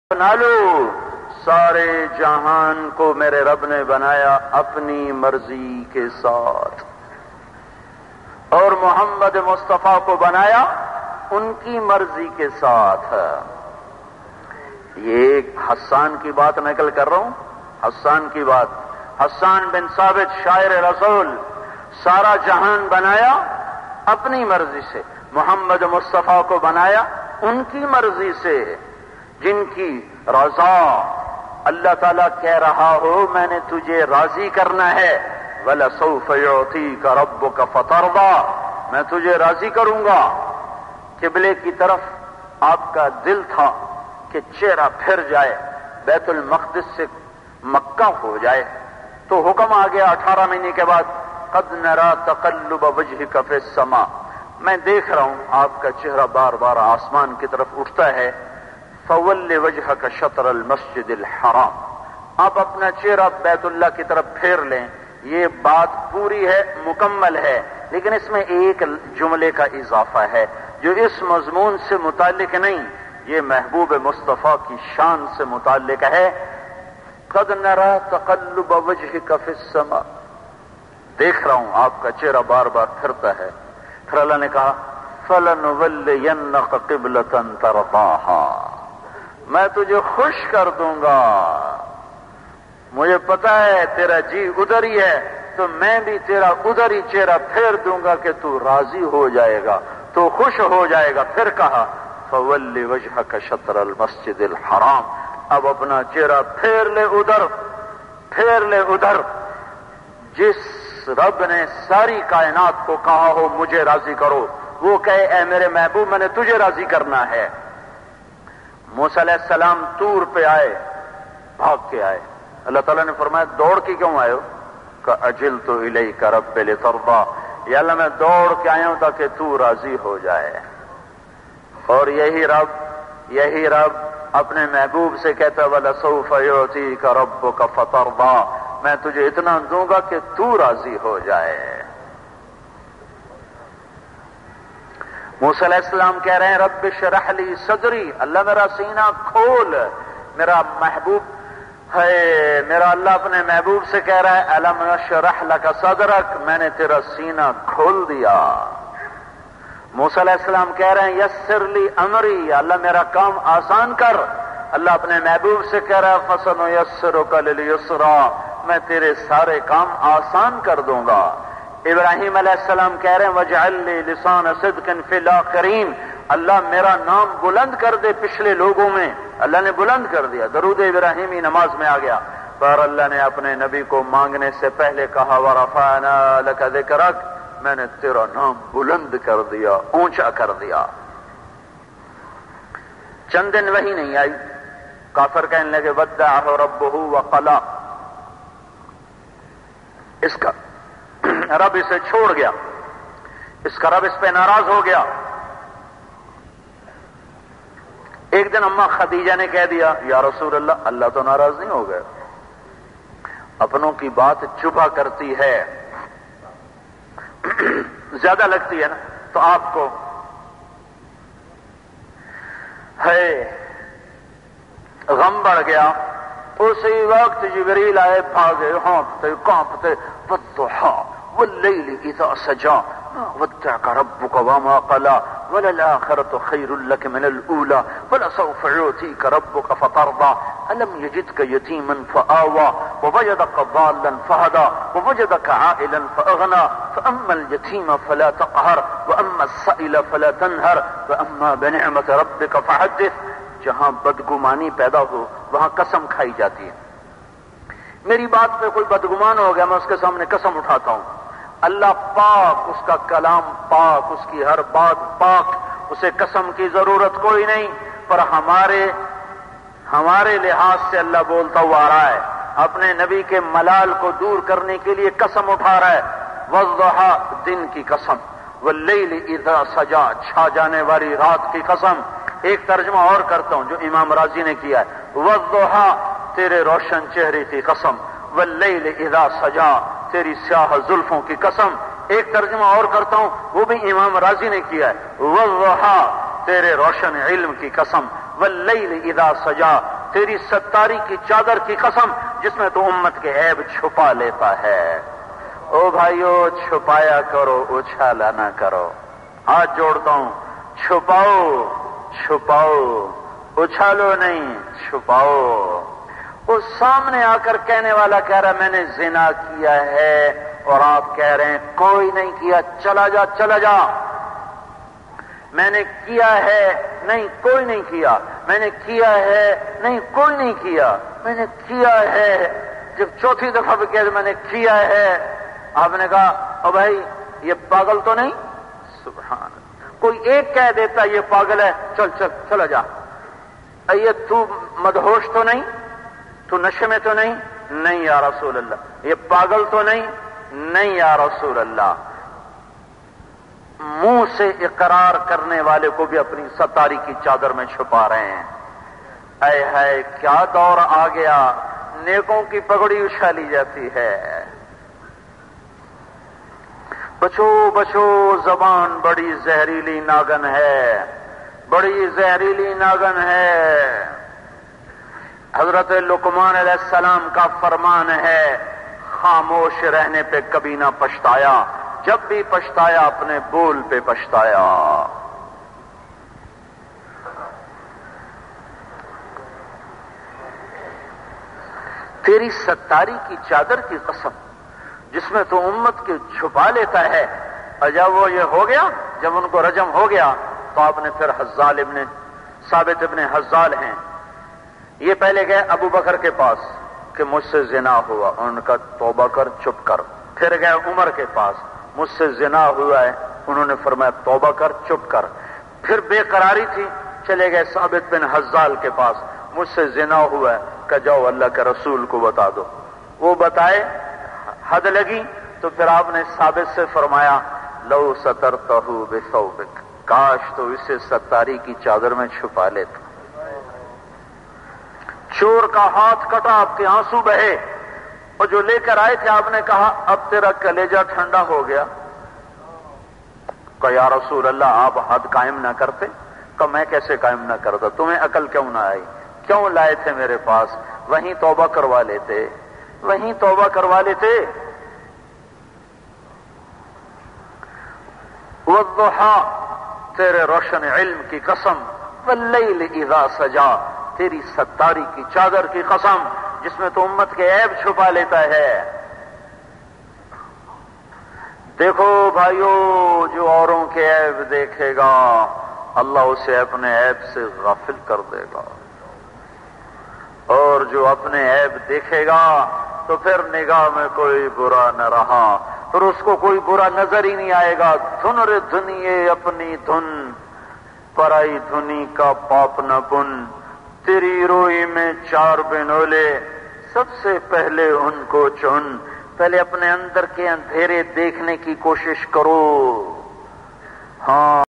بنا لو، سارے جہان کو میرے رب نے بنایا اپنی مرضی کے ساتھ، اور محمد مصطفیٰ کو بنایا ان کی مرضی کے ساتھ۔ یہ ایک حسان کی بات نقل کر رہا ہوں، حسان کی بات، حسان بن ثابت شاعر رسول، سارا جہان بنایا اپنی مرضی سے، محمد مصطفیٰ کو بنایا ان کی مرضی سے جن کی رضا اللہ تعالیٰ کہہ رہا ہو میں نے تجھے راضی کرنا ہے، وَلَسَوْفَ يُعْطِيكَ رَبُّكَ فَتَرْضَىٰ، میں تجھے راضی کروں گا۔ قبلے کی طرف آپ کا دل تھا کہ چہرہ پھر جائے، بیت المقدس سے مکہ ہو جائے، تو حکم آ گیا 18 مہینے کے بعد، قَدْ نَرَىٰ تَقَلُّبَ وَجْهِكَ فِي السَّمَاءِ، میں دیکھ رہا ہوں آپ کا چہرہ بار بار آسمان کی طرف اٹھتا ہے، فَوَلِّ وَجْهَكَ شَطْرَ الْمَسْجِدِ الْحَرَامِ، آپ اپنا چہرہ بیت اللہ کی طرف پھیر لیں۔ یہ بات پوری ہے، مکمل ہے، لیکن اس میں ایک جملے کا اضافہ ہے جو اس مضمون سے متعلق نہیں، یہ محبوب مصطفیٰ کی شان سے متعلق ہے۔ قَدْ نَرَىٰ تَقَلُّبَ وَجْهِكَ فِي السَّمَاءِ، دیکھ رہا ہوں آپ کا چہرہ بار بار پھرتا ہے۔ پھر اللہ نے کہا فَلَنُوَلِّيَنَّكَ قِبْلَةً تَرْضَاهَا، میں تجھے خوش کر دوں گا، مجھے پتا ہے تیرا جی ادھر ہی ہے، تو میں بھی تیرا ادھر ہی چہرہ پھیر دوں گا کہ تو راضی ہو جائے گا، تو خوش ہو جائے گا۔ پھر کہا فَوَلِّ وَجْهَكَ شَطْرَ الْمَسْجِدِ الْحَرَامِ، اب اپنا چہرہ پھیر لے ادھر، پھیر لے ادھر۔ جس رب نے ساری کائنات کو کہا ہو مجھے راضی کرو، وہ کہے اے میرے محبوب میں نے تجھے راضی کرنا ہے۔ موسیٰ علیہ السلام طور پہ آئے، بھاگ کے آئے، اللہ تعالیٰ نے فرمایا دوڑ کے کیوں آئے ہو؟ کَأَجِلْتُ إِلَيْكَ رَبِّ لِتَرْضَىٰ، یا اللہ میں دوڑ کے آیا ہوں تاکہ تو راضی ہو جائے۔ اور یہی رب اپنے محبوب سے کہتا ہے وَلَسَوْفَ يُعْطِيكَ رَبُّكَ فَتَرْضَىٰ، میں تجھے اتنا دوں گا کہ تو راضی ہو جائے۔ موسیٰ علیہ السلام کہہ رہے ہیں رب اشرح لی صدری، اللہ میرا سینہ کھول، میرا محبوب ہے، میرا اللہ اپنے محبوب سے کہہ رہا ہے الم اشرح لک صدرک، میں نے تیرا سینہ کھول دیا۔ موسیٰ علیہ السلام کہہ رہے ہیں یسر لی امری، اللہ میرا کام آسان کر، اللہ اپنے محبوب سے کہہ رہا ہے فسنیسرک للیسرا، میں تیرے سارے کام آسان کر دوں گا۔ ابراہیم علیہ السلام کہہ رہے ہیں وَاجْعَل لِّي لِسَانَ صِدْقٍ فِي الْآخِرِينَ، اللہ میرا نام بلند کر دے پچھلے لوگوں میں، اللہ نے بلند کر دیا، درود ابراہیمی نماز میں آ گیا۔ پر اللہ نے اپنے نبی کو مانگنے سے پہلے کہا وَرَفَعْنَا لَكَ ذِكْرَكَ، میں نے تیرا نام بلند کر دیا، اونچا کر دیا۔ چند دن وہی نہیں آئی، کافر کہنے لگے وَدَّعَهُ رَبُّهُ وَقَلَا، اس کا رب اسے چھوڑ گیا، اس کا رب اس پہ ناراض ہو گیا۔ ایک دن اماں خدیجہ نے کہہ دیا یا رسول اللہ، اللہ تو ناراض نہیں ہو گئے، اپنوں کی بات چھپا کرتی ہے، زیادہ لگتی ہے نا، تو آپ کو ہے غم بڑھ گیا۔ اسی وقت جبریل آئے، بھاگے، ہانپتے کانپتے، وَالضُّحَىٰ وَاللَّيْلِ إِذَا سَجَىٰ مَا وَدَّعَكَ رَبُّكَ وَمَا قَلَىٰ وَلَلْآخِرَةُ خَيْرٌ لَّكَ مِنَ الْأُولَىٰ وَلَسَوْفَ يُعْطِيكَ رَبُّكَ فَتَرْضَىٰ أَلَمْ يَجِدْكَ يَتِيمًا فَآوَىٰ وَوَجَدَكَ ضَالًّا فَهَدَىٰ وَوَجَدَكَ عَائِلًا فَأَغْنَىٰ فَأَمَّا الْيَتِيمَ فَلَا تَقْهَرْ وَأَمَّا السَّائِلَ فَلَا تَنْهَرْ وَأَمَّا بِنِعْمَةِ رَبِّكَ فَحَدِّثْ۔ جہاں بدگمانی پیدا ہو وہاں قسم کھائی جاتی ہے۔ میری بات پہ کوئی بدگمان ہو گیا، میں اس کے سامنے قسم اٹھاتا ہوں، اللہ پاک، اس کا کلام پاک، اس کی ہر بات پاک، اسے قسم کی ضرورت کوئی نہیں، پر ہمارے لحاظ سے اللہ بولتا ہوا آ رہا ہے، اپنے نبی کے ملال کو دور کرنے کے لیے قسم اٹھا رہا ہے۔ والضحیٰ، دن کی قسم، واللیل اذا سجا، چھا جانے والی رات کی قسم۔ ایک ترجمہ اور کرتا ہوں جو امام راضی نے کیا ہے، والضحیٰ، تیرے روشن چہرے کی قسم، واللیل اذا سجا، تیری سیاہ زلفوں کی قسم۔ ایک ترجمہ اور کرتا ہوں وہ بھی امام راضی نے کیا ہے، والضحیٰ، تیرے روشن علم کی قسم، واللیل اذا سجا، تیری ستاری کی چادر کی قسم جس میں تو امت کے عیب چھپا لیتا ہے۔ او بھائیو، چھپایا کرو، اچھالا نہ کرو۔ ہاتھ جوڑتا ہوں، چھپاؤ چھپاؤ، اچھالو نہیں، چھپاؤ۔ وہ سامنے آ کر کہنے والا کہہ رہا میں نے زنا کیا ہے، اور آپ کہہ رہے ہیں کوئی نہیں کیا، چلا جا چلا جا۔ میں نے کیا ہے، نہیں کوئی نہیں کیا۔ میں نے کیا ہے، نہیں کوئی نہیں کیا۔ میں نے کیا ہے۔ جب چوتھی دفعہ بھی کہہ میں نے کیا ہے، آپ نے کہا او بھائی یہ پاگل تو نہیں؟ سبحان اللہ، کوئی ایک کہہ دیتا یہ پاگل ہے، چل چل چلا جا۔ یہ تو مدہوش تو نہیں؟ تو نشے میں تو نہیں؟ نہیں یا رسول اللہ۔ یہ پاگل تو نہیں؟ نہیں یا رسول اللہ۔ منہ سے اقرار کرنے والے کو بھی اپنی ستاری کی چادر میں چھپا رہے ہیں۔ اے ہے کیا دور آ گیا، نیکوں کی پگڑی اچھالی جاتی ہے۔ بچو بچو، زبان بڑی زہریلی ناگن ہے، بڑی زہریلی ناگن ہے۔ حضرت لقمان علیہ السلام کا فرمان ہے، خاموش رہنے پہ کبھی نہ پچھتایا، جب بھی پچھتایا اپنے بول پہ پچھتایا۔ تیری ستاری کی چادر کی قسم جس میں تو امت کے چھپا لیتا ہے۔ اور جب وہ یہ ہو گیا، جب ان کو رجم ہو گیا تو آپ نے پھر حزال ابن ثابت ابن حزال ہیں، یہ پہلے گئے ابو بکر کے پاس کہ مجھ سے زنا ہوا، ان کا توبہ کر، چپ کر۔ پھر گئے عمر کے پاس، مجھ سے زنا ہوا ہے، انہوں نے فرمایا توبہ کر، چپ کر۔ پھر بے قراری تھی، چلے گئے ثابت بن حزال کے پاس، مجھ سے زنا ہوا ہے، کہ جاؤ اللہ کے رسول کو بتا دو۔ وہ بتائے، حد لگی، تو پھر آپ نے ثابت سے فرمایا لو سترتہ بثوبک، کاش تو اسے ستاری کی چادر میں چھپا لیتا۔ چور کا ہاتھ کٹا، آپ کے آنسو بہے، اور جو لے کر آئے تھے آپ نے کہا اب تیرا کلیجہ ٹھنڈا ہو گیا؟ کہ یا رسول اللہ آپ حد قائم نہ کرتے؟ کہ میں کیسے قائم نہ کرتا، تمہیں عقل کیوں نہ آئی؟ کیوں لائے تھے میرے پاس؟ وہیں توبہ کروا لیتے، وہیں توبہ کروا لیتے۔ والضحا، تیرے روشن علم کی قسم، واللیل اذا سجا، تیری ستاری کی چادر کی قسم جس میں تو امت کے عیب چھپا لیتا ہے۔ دیکھو بھائیو، جو اوروں کے عیب دیکھے گا اللہ اسے اپنے عیب سے غافل کر دے گا، اور جو اپنے عیب دیکھے گا تو پھر نگاہ میں کوئی برا نہ رہا، پھر اس کو کوئی برا نظر ہی نہیں آئے گا۔ دھن رے دھنیے اپنی دھن، پرائی دھنی کا پاپ نہ بن، تیری روئی میں چار بنولے، سب سے پہلے ان کو چن۔ پہلے اپنے اندر کے اندھیرے دیکھنے کی کوشش کرو۔ ہاں